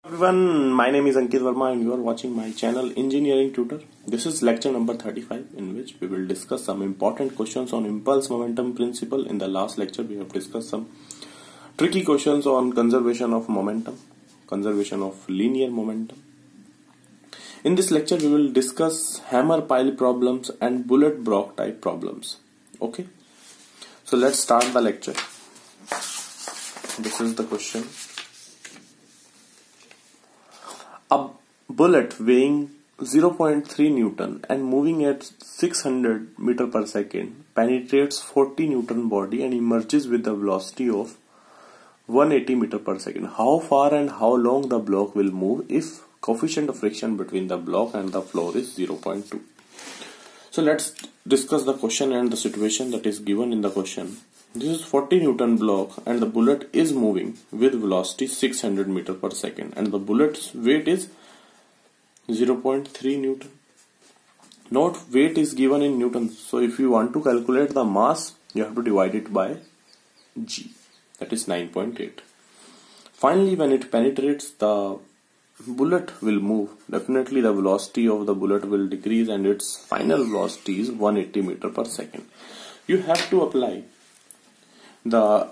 Everyone, my name is Ankit Verma and you are watching my channel Engineering Tutor. This is lecture number 35 in which we will discuss some important questions on impulse momentum principle. In the last lecture we have discussed some tricky questions on conservation of momentum, conservation of linear momentum. In this lecture we will discuss hammer pile problems and bullet block type problems. Okay, so let's start the lecture. This is the question. A bullet weighing 0.3 Newton and moving at 600 meter per second penetrates 40 Newton body and emerges with a velocity of 180 meter per second. How far and how long the block will move if coefficient of friction between the block and the floor is 0.2. So let's discuss the question and the situation that is given in the question. This is 40 Newton block and the bullet is moving with velocity 600 meter per second and the bullet's weight is 0.3 Newton. Note weight is given in Newton. So if you want to calculate the mass, you have to divide it by G, that is 9.8. Finally, when it penetrates, the bullet will move. Definitely the velocity of the bullet will decrease and its final velocity is 180 meter per second. You have to apply the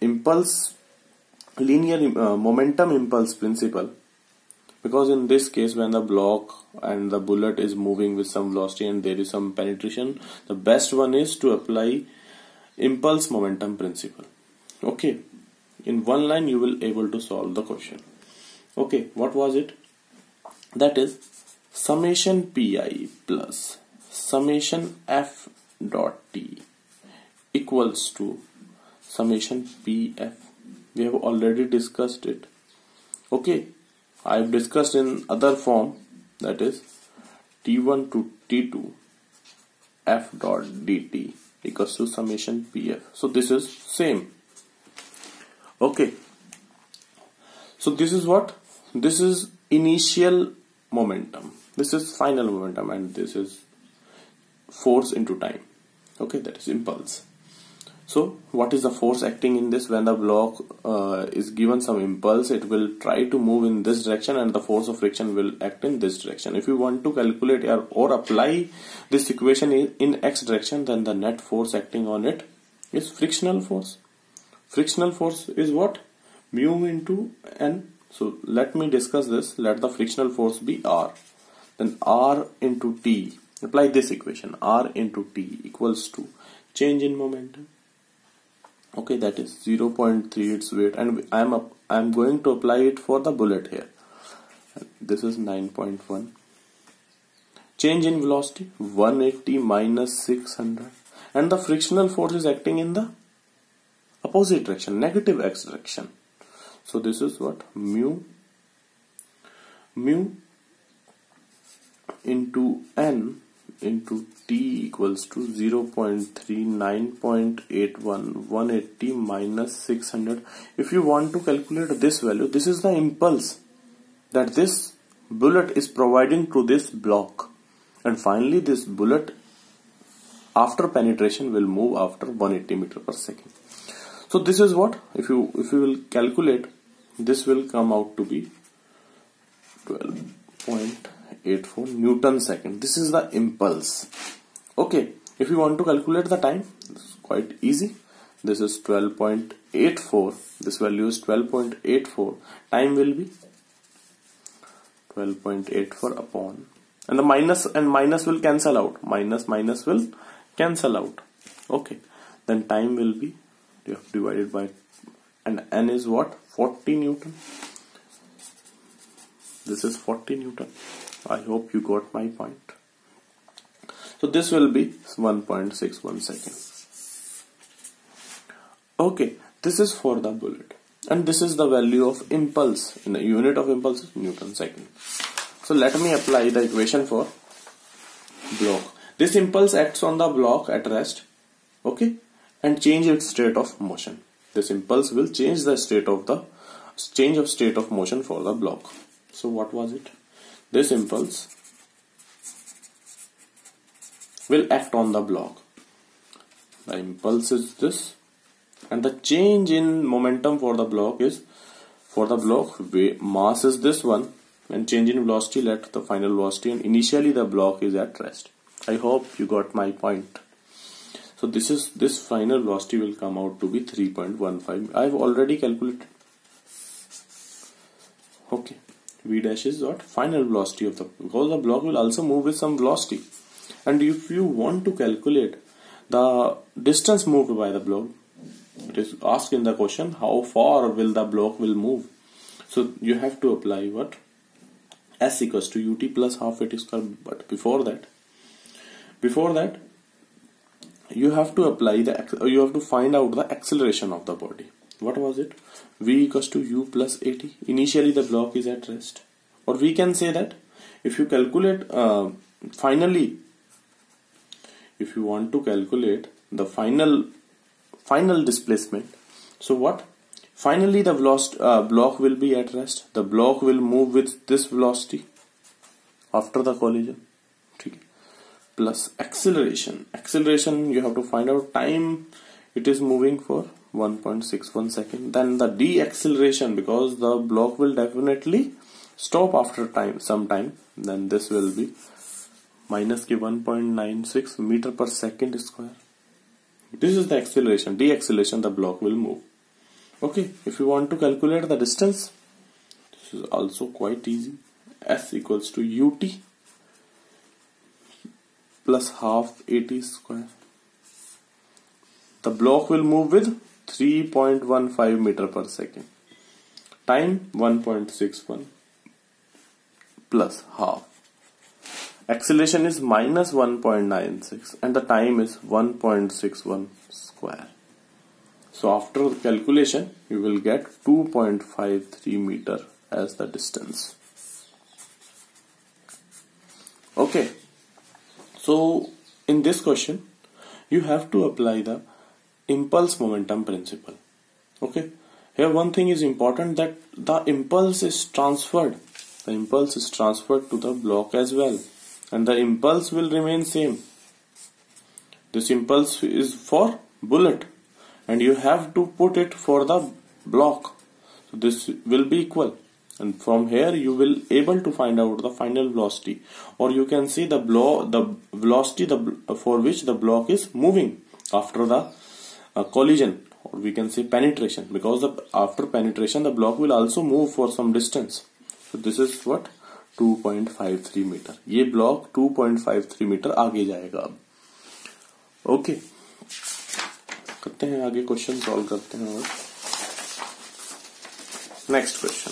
linear momentum impulse principle, because in this case when the block and the bullet is moving with some velocity and there is some penetration, the best one is to apply impulse momentum principle. Okay, in one line you will able to solve the question. Okay, what was it? That is summation pi plus summation f dot t equals to summation pf. We have already discussed it. Okay, I have discussed in other form, that is t1 to t2 f dot dt equals to summation pf. So this is same. Okay, so this is what? This is initial momentum, this is final momentum, and this is force into time. Okay, that is impulse. So what is the force acting in this? When the block is given some impulse, it will try to move in this direction and the force of friction will act in this direction. If you want to calculate or apply this equation in x direction, then the net force acting on it is frictional force. Frictional force is what? Mu into n. So let me discuss this. Let the frictional force be R. Then R into T. Apply this equation. R into T equals to change in momentum. Okay, that is 0.3 its weight, and I am going to apply it for the bullet here. This is 9.1. Change in velocity 180 minus 600, and the frictional force is acting in the opposite direction, negative x direction. So this is what? Mu into n into t equals to 0.39.81, 180 minus 600. If you want to calculate this value, this is the impulse that this bullet is providing to this block, and finally this bullet after penetration will move after 180 meter per second. So this is what? If you will calculate, this will come out to be 12.84 Newton second. This is the impulse. Okay, if you want to calculate the time, it's quite easy. This is 12.84. This value is 12.84. Time will be 12.84 upon, and the minus and minus will cancel out. Minus will cancel out. Okay, then time will be, you have divided by, and n is what? 40 Newton. This is 40 Newton. I hope you got my point. So this will be 1.61 seconds. Okay, this is for the bullet, and this is the value of impulse. In the unit of impulse is Newton second. So let me apply the equation for block. This impulse acts on the block at rest, okay, and change its state of motion. This impulse will change the state of motion for the block. So what was it? This impulse will act on the block. The impulse is this, and the change in momentum for the block is For the block, mass is this one, and change in velocity let the final velocity, and initially the block is at rest. I hope you got my point. So this final velocity will come out to be 3.15. I've already calculated. Okay, v dash is what? Final velocity of the, because the block will also move with some velocity. And if you want to calculate the distance moved by the block, it is asked in the question, how far will the block will move? So you have to apply what? S equals to ut plus half at square. But before that, you have to apply you have to find out the acceleration of the body. What was it? V equals to u plus at. Initially the block is at rest. Or we can say that if you calculate finally, if you want to calculate the final displacement, so what? Finally the block will be at rest. The block will move with this velocity after the collision. Okay. Plus acceleration. Acceleration you have to find out time. It is moving for 1.61 second. Then the deceleration, because the block will definitely stop after some time. Then this will be minus 1.96 meter per second square. This is the acceleration. Deceleration, the block will move. Okay, if you want to calculate the distance, this is also quite easy. S equals to ut plus half at square. The block will move with 3.15 meter per second. Time 1.61 plus half. Acceleration is minus 1.96 and the time is 1.61 square. So after calculation, you will get 2.53 meter as the distance. Okay. So in this question, you have to apply the impulse momentum principle. Okay. Here one thing is important, that the impulse is transferred. The impulse is transferred to the block as well. And the impulse will remain same. This impulse is for bullet. And you have to put it for the block. So this will be equal. And from here you will able to find out the final velocity. Or you can see the velocity for which the block is moving after the collision. Or we can say penetration. Because after penetration the block will also move for some distance. So this is what? 2.53 metre. ये block 2.53 metre आगे जाएगा अब. Okay, करते हैं आगे, question solve करते हैं. और next question,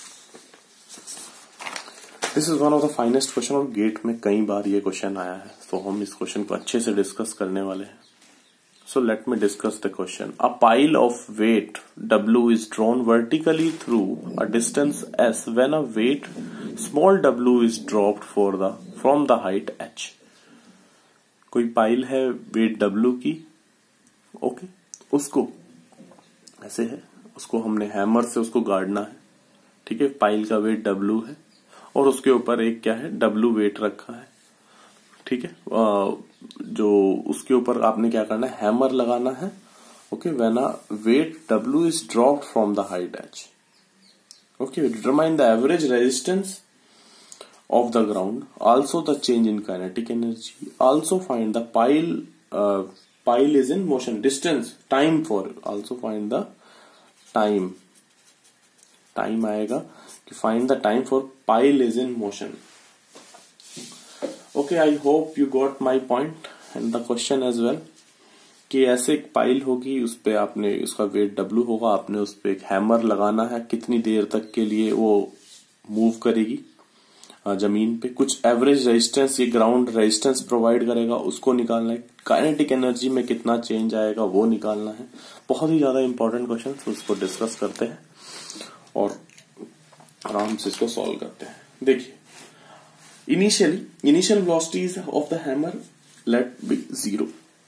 this is one of the finest question. और गेट में कई बार ये क्वेश्चन आया है, तो हम इस क्वेश्चन को अच्छे से डिस्कस करने वाले हैं. So let me discuss the question. A pile of weight W is drawn vertically through a distance S when a weight small w is dropped from the height h. कोई pile है weight W की. Okay, उसको ऐसे है, उसको हमने hammer से उसको गाड़ना है. ठीक है, पाइल का वेट W है और उसके ऊपर एक क्या है, W वेट रखा है. ठीक है, जो उसके ऊपर आपने क्या करना है, हैमर लगाना है. Okay, when a weight W is dropped from the height h. Okay, determine the average resistance of the ground, also the change in kinetic energy, also find the pile is in motion, distance, time for, also find the time आएगा कि find the time for pile is in motion. Okay, I hope you got my point and the question as well. कि ऐसे एक pile होगी, उस पे आपने, उसका वेट W होगा, आपने उस पे एक हैमर लगाना है. कितनी देर तक के लिए वो मूव करेगी जमीन पे, कुछ एवरेज रेजिस्टेंस, ये ग्राउंड रेजिस्टेंस प्रोवाइड करेगा, उसको निकालना है. काइनेटिक एनर्जी में कितना चेंज आएगा वो निकालना है. बहुत ही ज्यादा इंपॉर्टेंट क्वेश्चन, तो उसको डिस्कस करते हैं और आराम से इसको सॉल्व करते हैं. देखिए, initial velocities of the hammer let be 0.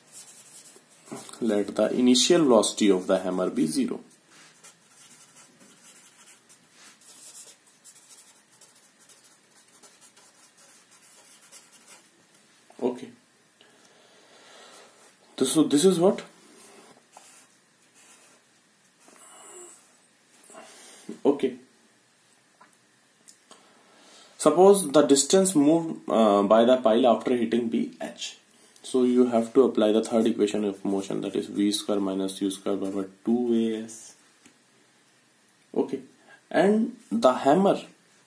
Let the initial velocity of the hammer be 0. Okay. So this is what? Okay. Suppose the distance moved by the pile after hitting B, h. So you have to apply the third equation of motion, that is v square minus u square over 2as. Okay, and the hammer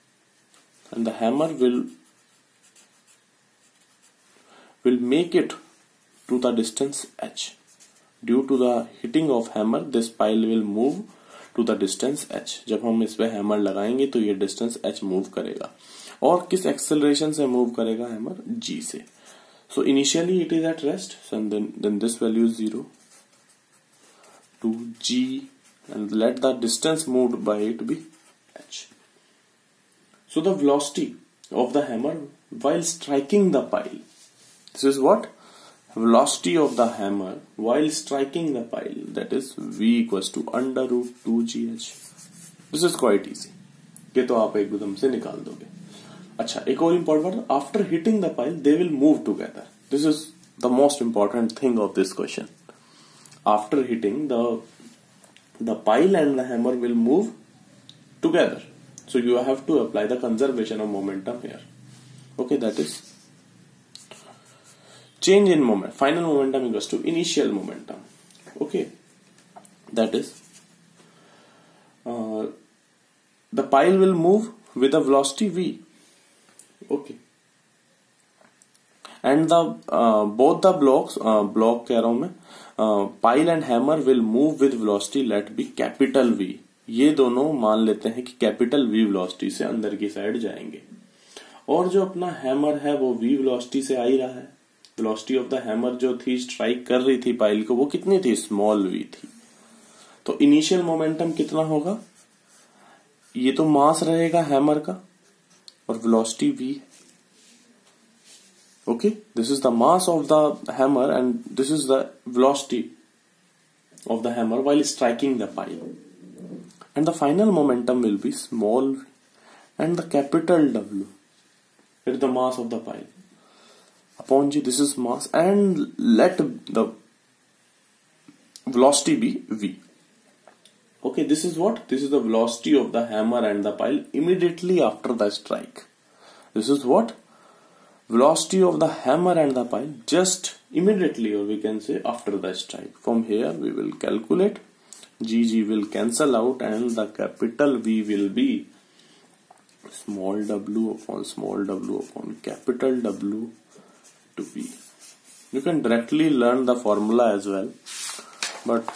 will make it to the distance h. Due to the hitting of hammer, this pile will move to the distance h. जब हम इस पे hammer लगाएंगे तो ये distance h move करेगा. और किस acceleration से move करेगा hammer? g से. So initially it is at rest, so then this value is 0 to g, and let the distance moved by it be h. So the velocity of the hammer while striking the pile, this is what? Velocity of the hammer while striking the pile, that is v equals to under root 2gh. This is quite easy. ये तो आप एकदम से निकाल दोगे. अच्छा, एक और important, after hitting the pile they will move together. This is the most important thing of this question. After hitting, the pile and the hammer will move together. So you have to apply the conservation of momentum here. Okay, that is change in moment. Final momentum equals to initial momentum. Okay, that is the pile will move with a velocity v. Okay, and the both the block कह रहा हूं मैं, pile and hammer will move with velocity let be capital V. ये दोनों मान लेते हैं कि कैपिटल V वेलोसिटी से अंदर की साइड जाएंगे, और जो अपना हैमर है वो V वेलोसिटी से आ ही रहा है. वेलोसिटी ऑफ द हैमर जो थी, स्ट्राइक कर रही थी पाइल को, वो कितनी थी? स्मॉल v थी. तो इनिशियल मोमेंटम कितना होगा? ये तो मास रहेगा हैमर का और velocity v. Okay, this is the mass of the hammer and this is the velocity of the hammer while striking the pile, and the final momentum will be small v and the capital W. It is the mass of the pile upon g. This is mass, and let the velocity be v. Okay, this is what? This is the velocity of the hammer and the pile immediately after the strike. This is what? Velocity of the hammer and the pile just immediately, or we can say after the strike. From here we will calculate, g will cancel out, and the capital V will be small w upon capital W to V. You can directly learn the formula as well, but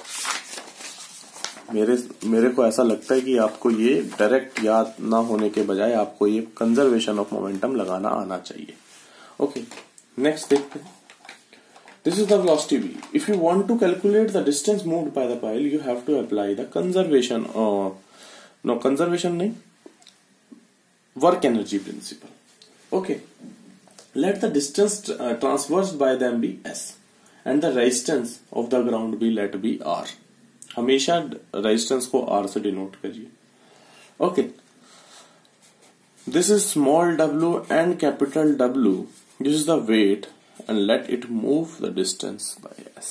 मेरे को ऐसा लगता है कि आपको ये direct याद ना होने के बजाय आपको ये कंजर्वेशन ऑफ मोमेंटम लगाना आना चाहिए. Okay, next देखते हैं. This is the velocity v. If you want to calculate the distance moved by the pile, you have to apply the conservation. Conservation नहीं, work energy principle. Okay, let the distance traversed by them be s, and the resistance of the ground be let be r. हमेशा resistance को r से denote करिए. Okay, this is small w and capital W. This is the weight, and let it move the distance by s.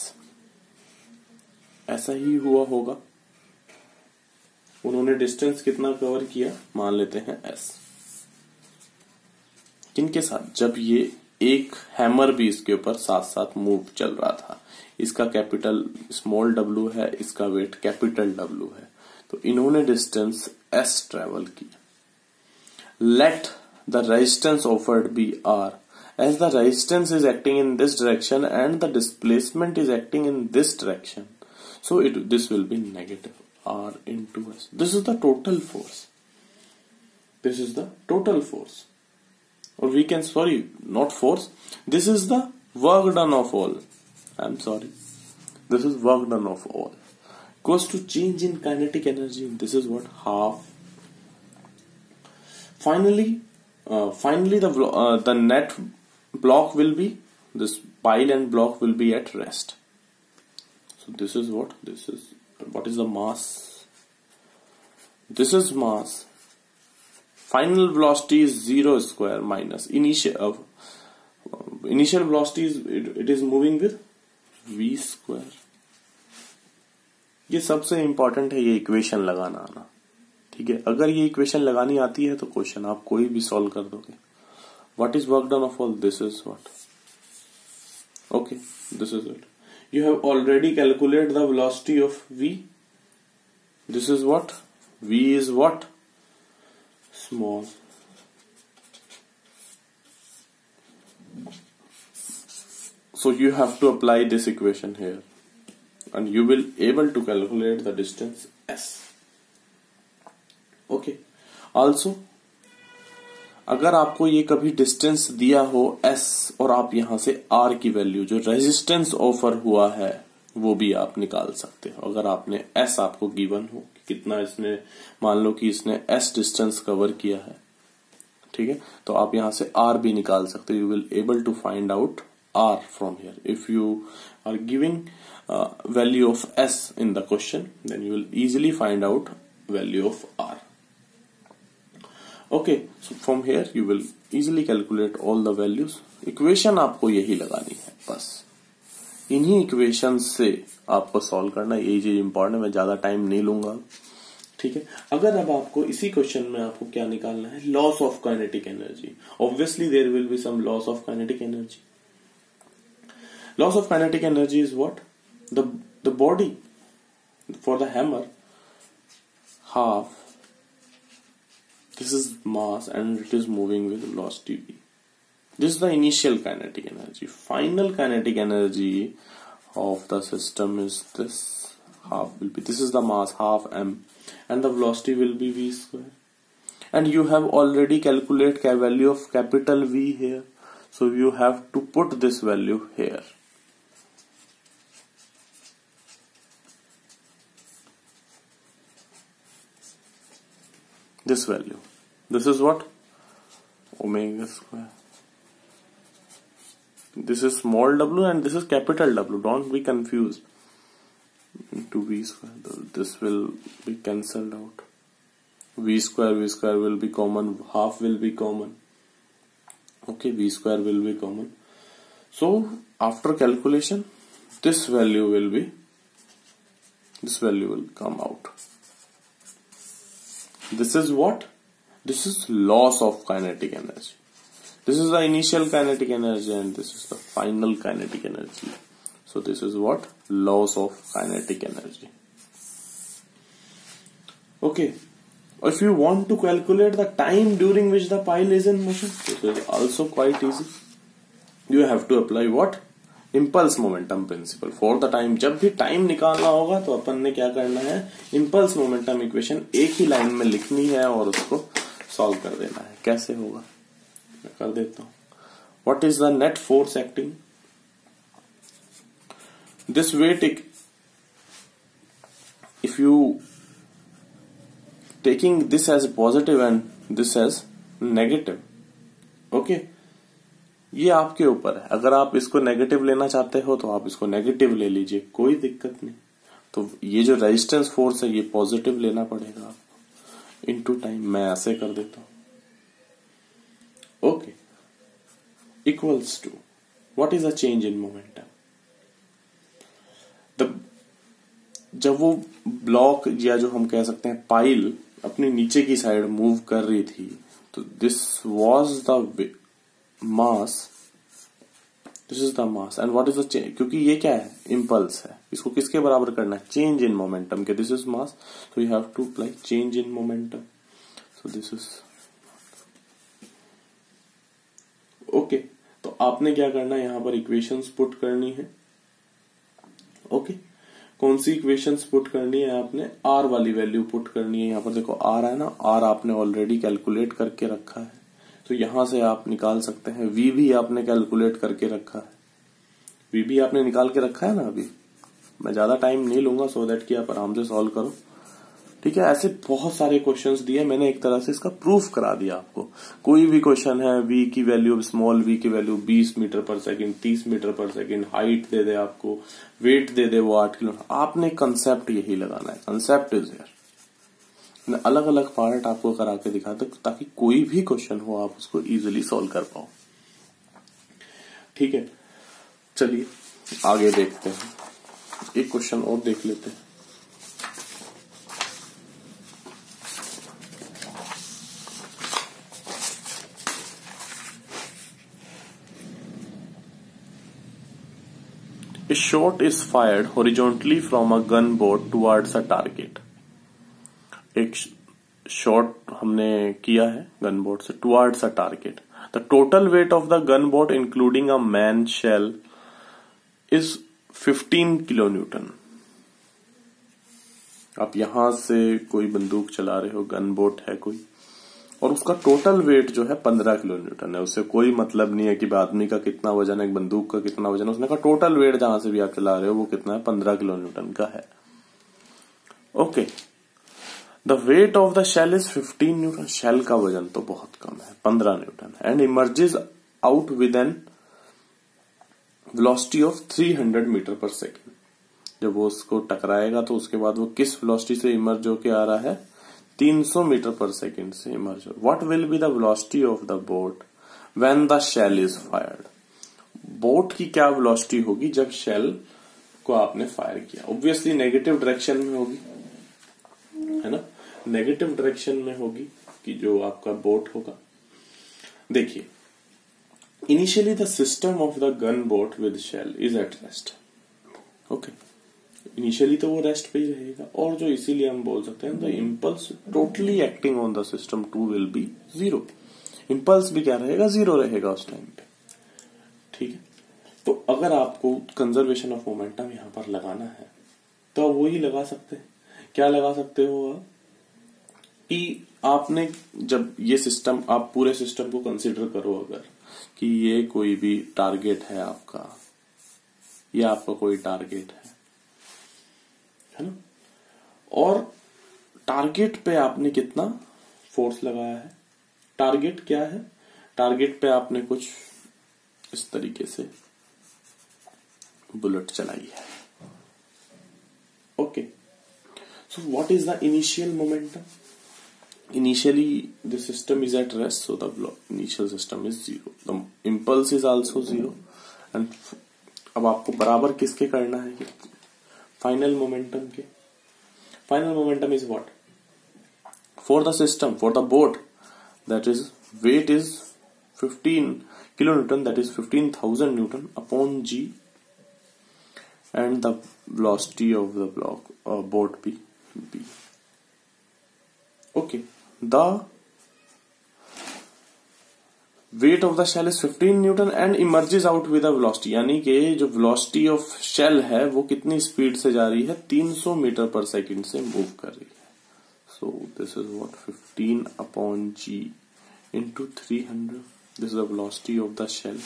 ऐसा ही हुआ होगा. उन्होंने distance कितना cover किया? मान लेते हैं s. किनके साथ? जब ये एक हैमर भी इसके ऊपर साथ साथ मूव चल रहा था. इसका कैपिटल स्मॉल w है, इसका वेट कैपिटल W है, तो इन्होंने डिस्टेंस s ट्रेवल किया. Let the resistance offered be r, as the resistance is acting in this direction and the displacement is acting in this direction, so this will be negative r into s. This is the total force. This is the total force, or we can, sorry, not force, this is the work done of all. I'm sorry, this is work done of all equals to change in kinetic energy. This is what? Half. Finally, the net block will be, this pile and block will be at rest. So this is what? This is, what is the mass? This is mass. Final velocity is 0 square minus initial velocity is, it is moving with v square. ये सबसे important है, ये equation लगाना आना. ठीक है, अगर ये इक्वेशन लगानी आती है तो क्वेश्चन आप कोई भी सॉल्व कर दोगे. What is work done of all this is what. Okay, this is it. You have already calculated the velocity of v. This is what? V is what? Small. So you have to apply this equation here and you will able to calculate the distance s. Okay. Also, अगर आपको ये कभी distance दिया हो s और आप यहां से r की वैल्यू जो रेजिस्टेंस ऑफर हुआ है वो भी आप निकाल सकते हो. अगर आपने s आपको गिवन हो कि कितना इसने, मान लो कि इसने s डिस्टेंस कवर किया है, ठीक है, तो आप यहां से r भी निकाल सकते हो. You will able to find out r from here. If you are giving value of s in the question then you will easily find out value of r. Okay, so from here you will easily calculate all the values. Equation आपको यही लगानी है, बस इन्हीं equation से आपको solve करना है. यही चीज इंपॉर्टेंट है, मैं ज्यादा टाइम नहीं लूंगा. ठीक है, अगर अब आपको इसी क्वेश्चन में आपको क्या निकालना है, loss of kinetic energy. Obviously there will be some loss of kinetic energy. Loss of kinetic energy is what? The body for the hammer half. This is mass and it is moving with velocity v. This is the initial kinetic energy. Final kinetic energy of the system is this. Half will be, this is the mass, half m, and the velocity will be v square. And you have already calculated the value of capital V here. So you have to put this value here. This value. This is what? Omega square. This is small w and this is capital W. Don't be confused. Into v square. This will be cancelled out. V square will be common. Half will be common. Okay, v square will be common. So after calculation, this value will come out. This is what? This is loss of kinetic energy. This is the initial kinetic energy and this is the final kinetic energy. So this is what? Loss of kinetic energy. Okay. If you want to calculate the time during which the pile is in motion, this is also quite easy. You have to apply what? Impulse momentum principle. For the time, जब भी time निकालना होगा तो अपन ने क्या करना है, impulse momentum equation एक ही लाइन में लिखनी है और उसको सॉल्व कर देना है. कैसे होगा मैं कर देता हूं. What is the net force acting? This weight, if you taking this as positive and this as negative, okay, ये आपके ऊपर है. अगर आप इसको नेगेटिव लेना चाहते हो तो आप इसको नेगेटिव ले लीजिए, कोई दिक्कत नहीं. तो ये जो रेजिस्टेंस फोर्स है ये पॉजिटिव लेना पड़ेगा आपको. इनटू टाइम मैं ऐसे कर देता हूं. Okay, equals to what is a change in momentum. जब वो ब्लॉक या जो हम कह सकते हैं पाइल अपनी नीचे की साइड मूव कर रही थी, तो this was the mass, this is the mass. And what is the change, क्योंकि ये क्या है, इम्पल्स है, इसको किसके बराबर करना है, चेंज इन मोमेंटम के. दिस इज मास, तो you have to apply change in momentum. So this is okay. तो आपने क्या करना है, यहां पर इक्वेशंस पुट करनी है. ओके, कौन सी इक्वेशंस पुट करनी है, आपने आर वाली वैल्यू पुट करनी है. यहां पर देखो आर है ना, आर आपने ऑलरेडी कैलकुलेट करके रखा है, तो यहां से आप निकाल सकते हैं. वी भी आपने कैलकुलेट करके रखा है, वी भी आपने निकाल के रखा है ना. अभी मैं ज्यादा टाइम नहीं लूंगा सो दैट कि आप आराम से सॉल्व करो. ठीक है, ऐसे बहुत सारे क्वेश्चंस दिए मैंने, एक तरह से इसका प्रूफ करा दिया आपको. कोई भी क्वेश्चन है, वी की वैल्यू, स्मॉल वी की वैल्यू 20 metre per second, 30 metre per second, height दे दे आपको, वेट दे दे वो 8 किलो, आपने कंसेप्ट यही लगाना है. Concept is here. अलग अलग पार्ट आपको करा के दिखा दो ताकि कोई भी क्वेश्चन हो आप उसको इजीली सॉल्व कर पाओ. ठीक है, चलिए आगे देखते हैं. एक क्वेश्चन और देख लेते हैं. A shot is fired horizontally from a gun boat towards a target. एक शॉट हमने किया है गन बोट से towards a target. The total weight of the gun boat including a man shell is 15 kilo newton. आप यहां से कोई बंदूक चला रहे हो, गन बोट है कोई, और उसका टोटल वेट जो है 15 किलो न्यूटन है. उससे कोई मतलब नहीं है कि आदमी का कितना वजन है, एक बंदूक का कितना वजन है. उसने कहा टोटल वेट जहां से भी आप चला रहे हो वो कितना है, 15 किलो न्यूटन का है. Okay, the weight of the shell is 15 newton. Shell का वजन तो बहुत कम है, 15 newton. And emerges out with an velocity of 300 metre per second. जब वो उसको टकराएगा तो उसके बाद वो किस वेलोसिटी से इमर्ज होके आ रहा है, 300 मीटर पर सेकेंड से इमर्ज हो. What will be the velocity of the boat when the shell is fired. Boat की क्या वेलोसिटी होगी जब शेल को आपने फायर किया. ऑब्वियसली नेगेटिव डायरेक्शन में होगी, है ना, नेगेटिव डायरेक्शन में होगी कि जो आपका बोट होगा. देखिए, initially the system of the gun boat with shell is at rest. Okay, initially तो वो रेस्ट पे ही रहेगा, और जो इसीलिए हम बोल सकते हैं the impulse totally acting on the system 2 will be 0. Impulse भी क्या रहेगा, 0 रहेगा उस टाइम पे. ठीक है, तो अगर आपको कंजर्वेशन ऑफ मोमेंटम यहां पर लगाना है तो वो ही लगा सकते हैं. क्या लगा सकते हो आप कि आपने जब ये सिस्टम, आप पूरे सिस्टम को कंसिडर करो अगर कि ये कोई भी टारगेट है आपका, ये आपका कोई टारगेट है ना, और टारगेट पे आपने कितना फोर्स लगाया है. टारगेट क्या है, टारगेट पे आपने कुछ इस तरीके से बुलेट चलाई है. Okay, so what is the initial momentum? Initially the system is at rest, so the initial system is 0. The impulse is also 0. and अब आपको बराबर किसके करना है, फाइनल मोमेंटम के. Final momentum is what? For the system, for the boat, that is weight is 15 kilonewton, that is 15,000 newton upon g, and the velocity of the boat b. Okay, the weight of the shell is 15 newton and emerges out with a velocity. यानी कि जो velocity of shell है वो कितनी speed से जा रही है, 300 मीटर पर सेकंड से मूव कर रही है. So this is what 15 upon g into 300. This is the velocity of the shell.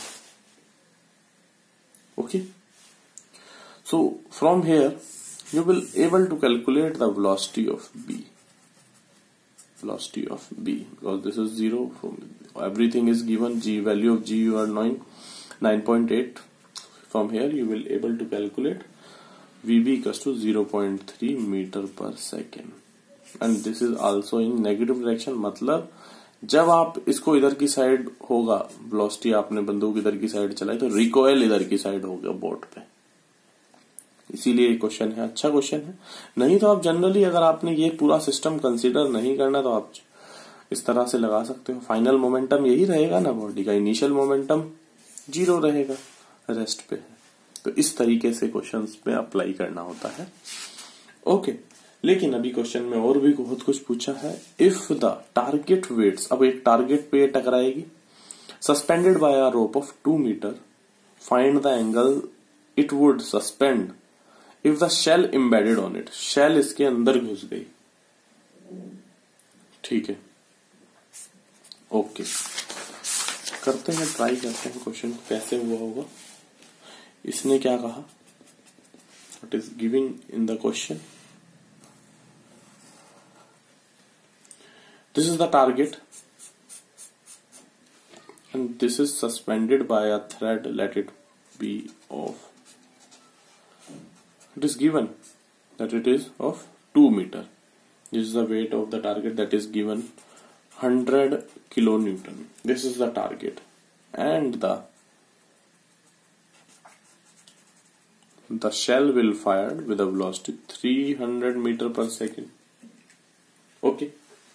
Okay, so from here you will able to calculate the velocity of b. Velocity of b, because this is 0. From everything is given, g value of g you are 9.8. From here you will able to calculate vb equals to 0.3 meter per second, and this is also in negative direction. मतलब जब आप इसको इधर की side होगा, velocity आपने बंदूक इधर की साइड चलाई तो रिकॉइल इधर की साइड होगा बोट पे. इसीलिए ये क्वेश्चन है, अच्छा क्वेश्चन है. नहीं तो आप जनरली अगर आपने ये पूरा सिस्टम कंसीडर नहीं करना तो आप इस तरह से लगा सकते हो. फाइनल मोमेंटम यही रहेगा ना बॉडी का, इनिशियल मोमेंटम 0 रहेगा, रेस्ट पे है. तो इस तरीके से क्वेश्चंस पे अप्लाई करना होता है. ओके, लेकिन अभी क्वेश्चन में और भी बहुत कुछ पूछा है. इफ द टारगेट वेट्स, अब एक टारगेट पे टकराएगी, suspended by a rope of 2 metre, find the angle it would suspend if the shell embedded on it. Shell इसके अंदर घुस गई. ठीक है, ओके, करते हैं, ट्राई करते हैं क्वेश्चन कैसे हुआ होगा. इसने क्या कहा, what is giving in the question. This is the target and this is suspended by a thread, let it be of, it is given that it is of 2 meter. This is the weight of the target, that is given 100 kilonewton. This is the target, and the shell will fire with a velocity 300 meter per second. Okay,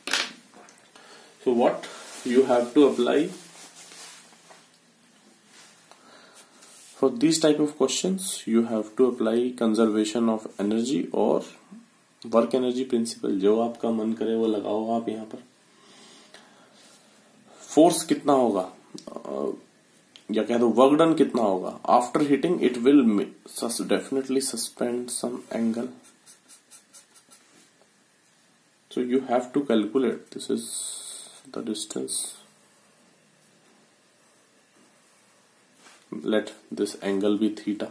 so what you have to apply, For these type of questions you have to apply conservation of energy और work energy principle, जो आपका मन करे वो लगाओ आप यहाँ पर। फोर्स कितना होगा या कह दो वर्क डन कितना होगा after hitting, it will definitely suspend some angle, so you have to calculate. This is the distance. Let this angle be theta.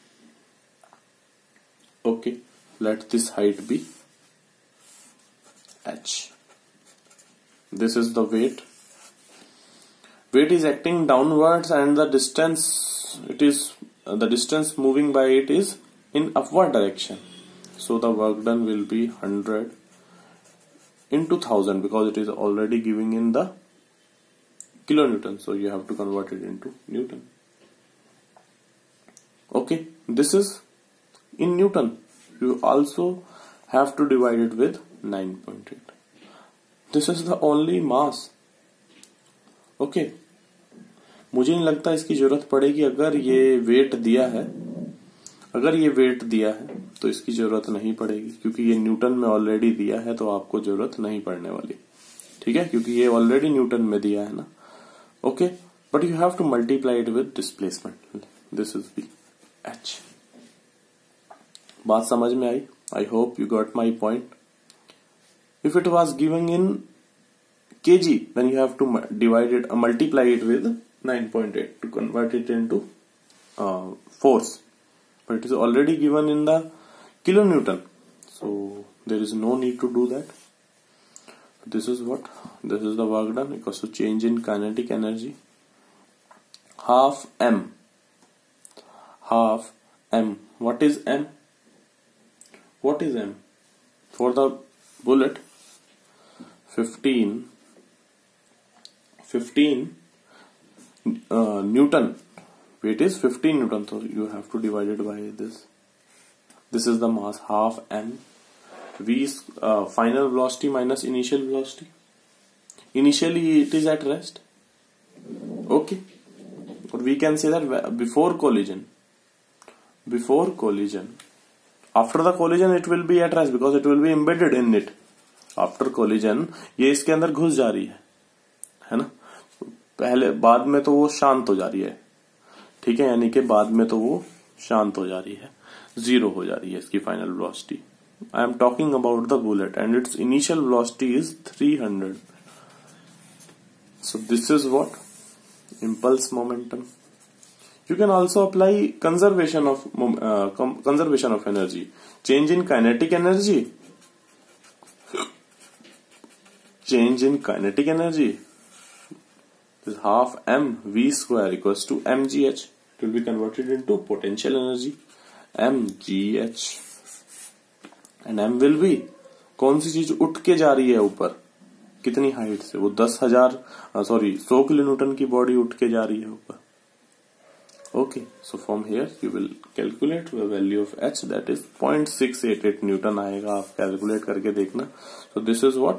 Okay, let this height be h. This is the weight. Weight is acting downwards and the distance the distance moving by it is in upward direction, so the work done will be 100 into 1000 because it is already giving in the kilonewton, so you have to convert it into Newton. Okay, this is in Newton. You also have to divide it with 9.8. This is the only mass. Okay, मुझे नहीं लगता इसकी जरूरत पड़ेगी। अगर ये wait दिया है तो इसकी जरूरत नहीं पड़ेगी, क्योंकि ये न्यूटन में ऑलरेडी दिया है, तो आपको जरूरत नहीं पड़ने वाली। ठीक है, क्योंकि ये ऑलरेडी न्यूटन में दिया है ना। Okay, but you have to multiply it with displacement. This is the h. बात समझ में आई? I hope you got my point. If it was given in kg, then you have to divide it, multiply it with 9.8 to convert it into force. But it is already given in the kilonewton, so there is no need to do that. This is the work done equals to change in kinetic energy, half m. What is m? For the bullet, 15 Newton. Weight is 15 Newton, so you have to divide it by this. This is the mass, half m. V is final velocity minus initial velocity. Initially it is at rest. Okay, or we can say that before collision. After the collision it will be at rest because it will be embedded in it. After collision ये इसके अंदर घुस जा रही है ना। बाद में तो वो शांत हो जा रही है। ठीक है, यानी कि बाद में तो वो शांत हो जा रही है, 0 हो जा रही है इसकी final velocity. I am talking about the bullet and its initial velocity is 300। So this is what impulse momentum. You can also apply conservation of energy, change in kinetic energy is half m v square equals to mgh. It will be converted into potential energy, mgh, and m will be कौन सी चीज उठ के जा रही है ऊपर, कितनी height से? वो 100 किलोन्यूटन की बॉडी उठ के जा रही है ऊपर। Okay, so from here you will calculate the value of h, that is 0.688 newton आएगा। आप कैलकुलेट करके देखना। So this is what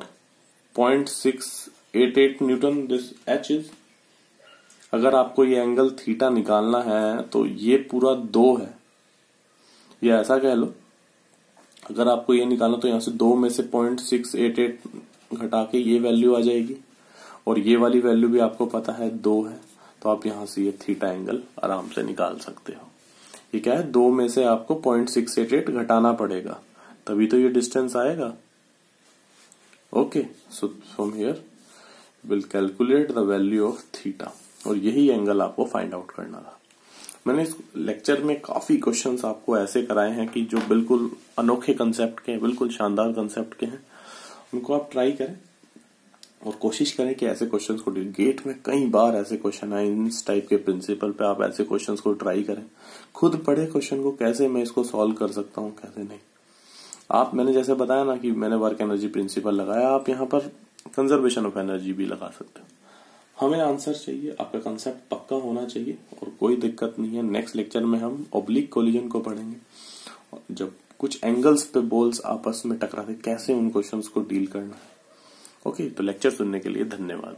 0.688 newton this h is. अगर आपको ये एंगल थीटा निकालना है तो ये पूरा 2 है, ये ऐसा कह लो। अगर आपको ये निकालना तो यहां से 2 में से 0.688 घटा के ये वैल्यू आ जाएगी, और ये वाली वैल्यू भी आपको पता है 2 है, तो आप यहां से ये थीटा एंगल आराम से निकाल सकते हो। ये क्या है, 2 में से आपको 0.688 घटाना पड़ेगा, तभी तो ये डिस्टेंस आएगा। Okay, so from here will calculate the value of theta, और यही एंगल आपको फाइंड आउट करना था। मैंने इस लेक्चर में काफी क्वेश्चंस आपको ऐसे कराए हैं कि जो बिल्कुल अनोखे कंसेप्ट के हैं, बिल्कुल शानदार कंसेप्ट के हैं। उनको आप ट्राई करें और कोशिश करें कि ऐसे क्वेश्चंस को, गेट में कई बार ऐसे क्वेश्चन आए इस टाइप के प्रिंसिपल पे, आप ऐसे क्वेश्चंस को ट्राई करें, खुद पढ़े क्वेश्चन को, कैसे मैं इसको सॉल्व कर सकता हूँ, कैसे नहीं। आप, मैंने जैसे बताया ना कि मैंने वर्क एनर्जी प्रिंसिपल लगाया, आप यहाँ पर कंजर्वेशन ऑफ एनर्जी भी लगा सकते हो। हमें आंसर चाहिए, आपका कंसेप्ट पक्का होना चाहिए, और कोई दिक्कत नहीं है। नेक्स्ट लेक्चर में हम ऑब्लिक कोलिजन को पढ़ेंगे, जब कुछ एंगल्स पे बॉल्स आपस में टकराते कैसे उन क्वेश्चंस को डील करना है। ओके, तो लेक्चर सुनने के लिए धन्यवाद।